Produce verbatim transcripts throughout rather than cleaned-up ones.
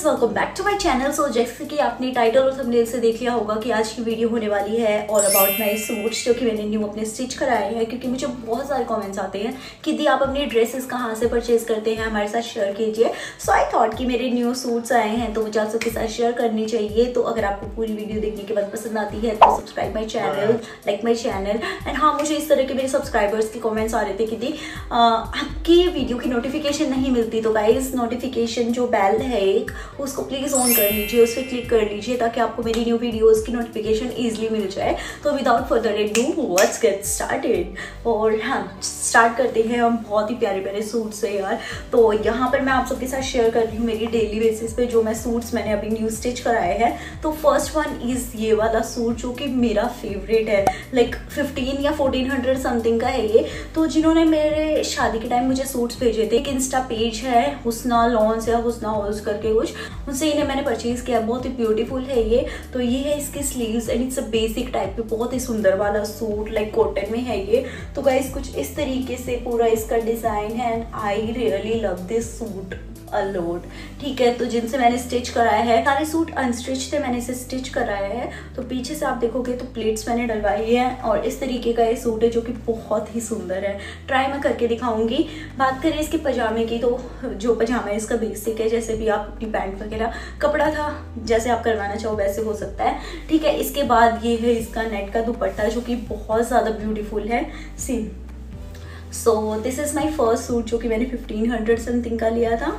Guys, welcome back to my channel. So जैसे कि आपने टाइटल और थंबनेल से देख लिया होगा कि आज की वीडियो होने वाली है ऑल अबाउट माय सूट्स, जो कि मैंने न्यू अपने स्टिच कराए हैं। क्योंकि मुझे बहुत सारे कमेंट्स आते हैं कि दी आप अपनी ड्रेसेस कहाँ से परचेज करते हैं, हमारे साथ शेयर कीजिए। सो आई थॉट कि मेरे न्यू सूट्स आए हैं तो मुझे आप सबके साथ शेयर करनी चाहिए। तो अगर आपको पूरी वीडियो देखने के बाद पसंद आती है तो subscribe my channel, like my channel. And हाँ, मुझे इस तरह के मेरे सब्सक्राइबर्स के कॉमेंट्स आ रहे थे कि दी आपकी वीडियो की नोटिफिकेशन नहीं मिलती, तो गाइज नोटिफिकेशन जो बेल है एक, उसको प्लीज़ ऑन कर लीजिए, उस पर क्लिक कर लीजिए ताकि आपको मेरी न्यू वीडियोस की नोटिफिकेशन इजीली मिल जाए। तो without further ado let's get started. और हाँ, स्टार्ट करते हैं हम बहुत ही प्यारे प्यारे सूट से यार। तो यहाँ पर मैं आप सबके साथ शेयर कर रही हूँ मेरी डेली बेसिस पे जो मैं सूट्स मैंने अभी न्यू स्टिच कराए हैं। तो फर्स्ट वन इज़ ये वाला सूट जो कि मेरा फेवरेट है, लाइक फिफ्टीन या फोर्टीन हंड्रेड समथिंग का है ये। तो जिन्होंने मेरे शादी के टाइम मुझे सूट्स भेजे थे, एक इंस्टा पेज है हुस्ना लॉन्स या हुस्ना हॉल्स करके कुछ, उनसे इन्हें मैंने परचेज किया। बहुत ही ब्यूटीफुल है ये। तो ये है इसके sleeves and it's a basic type पे बहुत ही सुंदर वाला सूट, लाइक कॉटन में है ये। तो गाइस कुछ इस तरीके से पूरा इसका डिजाइन है and I really love this suit a lot. ठीक है, तो जिनसे मैंने स्टिच कराया है, सारे सूट अनस्टिच थे, मैंने इसे स्टिच कराया है। तो पीछे से आप देखोगे तो प्लेट्स मैंने डलवाई है और इस तरीके का ये सूट है जो कि बहुत ही सुंदर है। ट्राई मैं करके दिखाऊंगी। बात करें इसके पजामे की, तो जो पजामा है इसका बेसिक है, जैसे भी आप अपनी पैंट वगैरह कपड़ा था जैसे आप करवाना चाहो वैसे हो सकता है। ठीक है, इसके बाद ये है इसका नेट का दुपट्टा जो कि बहुत ज़्यादा ब्यूटीफुल है। See so this is my first suit जो कि मैंने फिफ्टीन हंड्रेड समथिंग का लिया था।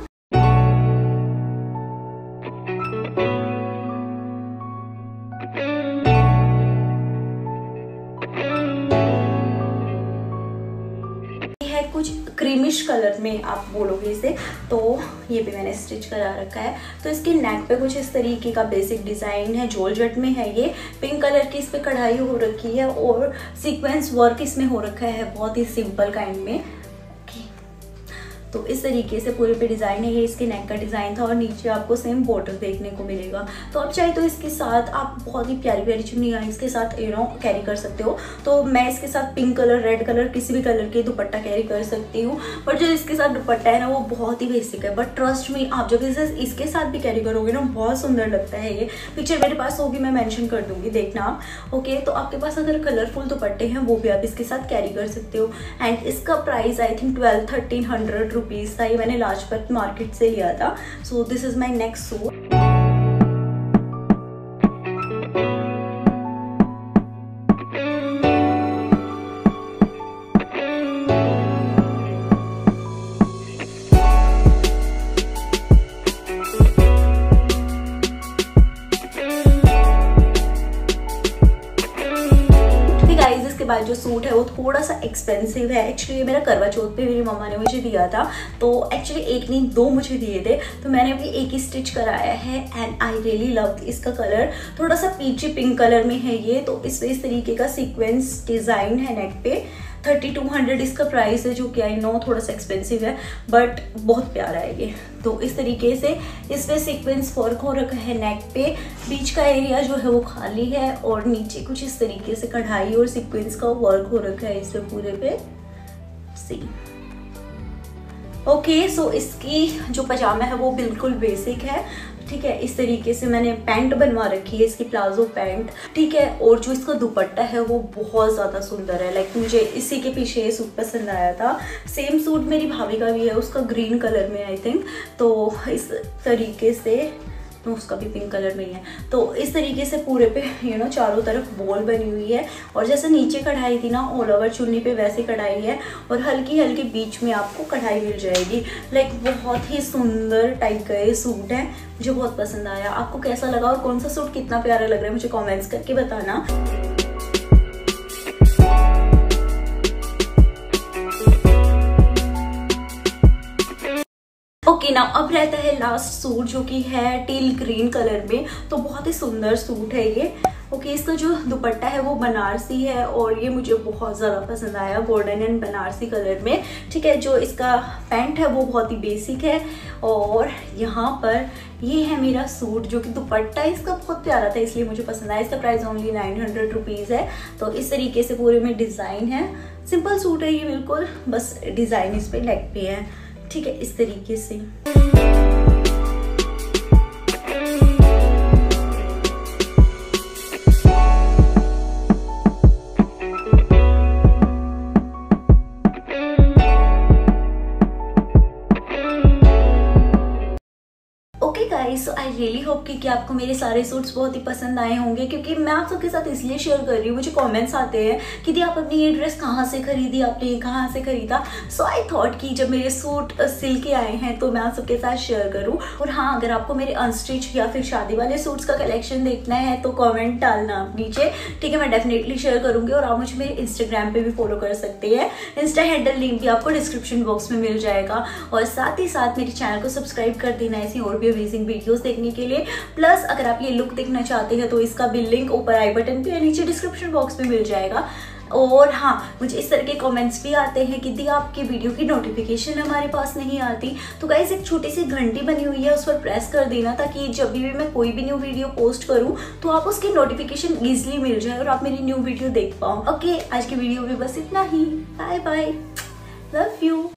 कुछ क्रीमिश कलर में आप बोलोगे इसे, तो ये भी मैंने स्टिच करा रखा है। तो इसके नेक पे कुछ इस तरीके का बेसिक डिजाइन है, जॉर्जेट में है ये। पिंक कलर की इस पे कढ़ाई हो रखी है और सीक्वेंस वर्क इसमें हो रखा है, बहुत ही सिंपल काइंड में। तो इस तरीके से पूरे पे डिज़ाइन है। ये इसके नेक का डिज़ाइन था और नीचे आपको सेम बॉर्डर देखने को मिलेगा। तो अब चाहे तो इसके साथ आप बहुत ही प्यारी प्यारी चुन्नियाँ इसके साथ यू नो कैरी कर सकते हो। तो मैं इसके साथ पिंक कलर, रेड कलर, किसी भी कलर के दुपट्टा कैरी कर सकती हूँ। बट जो इसके साथ दुपट्टा है ना वो बहुत ही बेसिक है, बट ट्रस्ट मी आप जब इसे इसके साथ भी कैरी करोगे ना बहुत सुंदर लगता है ये। पिक्चर मेरे पास होगी, मैं मेंशन कर दूंगी, देखना आप। ओके, तो आपके पास अगर कलरफुल दुपट्टे हैं वो भी आप इसके साथ कैरी कर सकते हो। एंड इसका price I think twelve thirteen hundred rupees था। ये मैंने लाजपत मार्केट से लिया था। So this is my next suit. इसके बाद जो सूट है वो थोड़ा सा एक्सपेंसिव है। एक्चुअली ये मेरा करवा चौथ पे मेरी मम्मा ने मुझे दिया था। तो एक्चुअली एक नहीं दो मुझे दिए थे, तो मैंने अभी एक ही स्टिच कराया है एंड आई रियली लव। इसका कलर थोड़ा सा पीची पिंक कलर में है ये। तो इस इस तरीके का सीक्वेंस डिजाइन है नेक पे। थर्टी टू हंड्रेड इसका प्राइस है, जो कि आई नो थोड़ा सा एक्सपेंसिव है बट बहुत प्यारा है ये। तो इस तरीके से इस पे सीक्वेंस वर्क हो रखा है नेक पे। बीच का एरिया जो है वो खाली है और नीचे कुछ इस तरीके से कढ़ाई और सीक्वेंस का वर्क हो रखा है इस पे पूरे पे। सी ओके, सो इसकी जो पजामा है वो बिल्कुल बेसिक है। ठीक है, इस तरीके से मैंने पैंट बनवा रखी है, इसकी प्लाजो पैंट। ठीक है, और जो इसका दुपट्टा है वो बहुत ज़्यादा सुंदर है। लाइक मुझे इसी के पीछे ये सूट पसंद आया था। सेम सूट मेरी भाभी का भी है, उसका ग्रीन कलर में आई थिंक। तो इस तरीके से तो उसका भी पिंक कलर में ही है। तो इस तरीके से पूरे पे यू नो चारों तरफ बॉल बनी हुई है और जैसे नीचे कढ़ाई थी ना ऑल ओवर चुन्नी पे, वैसे कढ़ाई है और हल्की हल्की बीच में आपको कढ़ाई मिल जाएगी। लाइक बहुत ही सुंदर टाइप का ये सूट है, मुझे बहुत पसंद आया। आपको कैसा लगा और कौन सा सूट कितना प्यारा लग रहा है मुझे कॉमेंट्स करके बताना। ओके ना, अब रहता है लास्ट सूट जो कि है टील ग्रीन कलर में। तो बहुत ही सुंदर सूट है ये। ओके, इसका जो दुपट्टा है वो बनारसी है और ये मुझे बहुत ज़्यादा पसंद आया, गोल्डन एंड बनारसी कलर में। ठीक है, जो इसका पैंट है वो बहुत ही बेसिक है और यहाँ पर ये है मेरा सूट जो कि दुपट्टा इसका बहुत प्यारा था इसलिए मुझे पसंद आया। इसका price only nine hundred rupees है। तो इस तरीके से पूरे में डिज़ाइन है। सिंपल सूट है ये बिल्कुल, बस डिज़ाइन इस पर लेग पे है। ठीक है, इस तरीके से। गाइस, आई रियली होप कि, कि आपको मेरे सारे सूट्स बहुत ही पसंद आए होंगे, क्योंकि मैं आप सबके साथ इसलिए शेयर कर रही हूँ, मुझे कमेंट्स आते हैं कि दी आप अपनी ये ड्रेस कहाँ से खरीदी, आपने ये कहाँ से खरीदा। सो आई थॉट कि जब मेरे सूट सिल के आए हैं तो मैं आप सबके साथ शेयर करूँ। और हाँ, अगर आपको मेरे अनस्टिच या फिर शादी वाले सूट्स का कलेक्शन देखना है तो कॉमेंट डालना आप नीचे, ठीक है, मैं डेफिनेटली शेयर करूँगी। और आप मुझे मेरे इंस्टाग्राम पे भी फॉलो कर सकते हैं, इंस्टा हैंडल लिंक भी आपको डिस्क्रिप्शन बॉक्स में मिल जाएगा। और साथ ही साथ मेरे चैनल को सब्सक्राइब कर देना ऐसी और भी अमेजिंग वीडियोस देखने के लिए। प्लस अगर आप ये लुक देखना चाहते हैं तो इसका भी लिंक ऊपर आई बटन पे या नीचे डिस्क्रिप्शन बॉक्स में मिल जाएगा। और हाँ, मुझे इस तरह के कमेंट्स भी आते हैं कि दी आपकी वीडियो की नोटिफिकेशन हमारे पास नहीं आती। तो गाइस, एक छोटी सी घंटी बनी हुई है, उस पर प्रेस कर देना ताकि जब भी मैं कोई भी न्यू वीडियो पोस्ट करूं तो आप उसकी नोटिफिकेशन इजीली मिल जाए और आप मेरी न्यू वीडियो देख पाओ। ओके, आज की वीडियो में बस इतना ही। Bye bye, love you.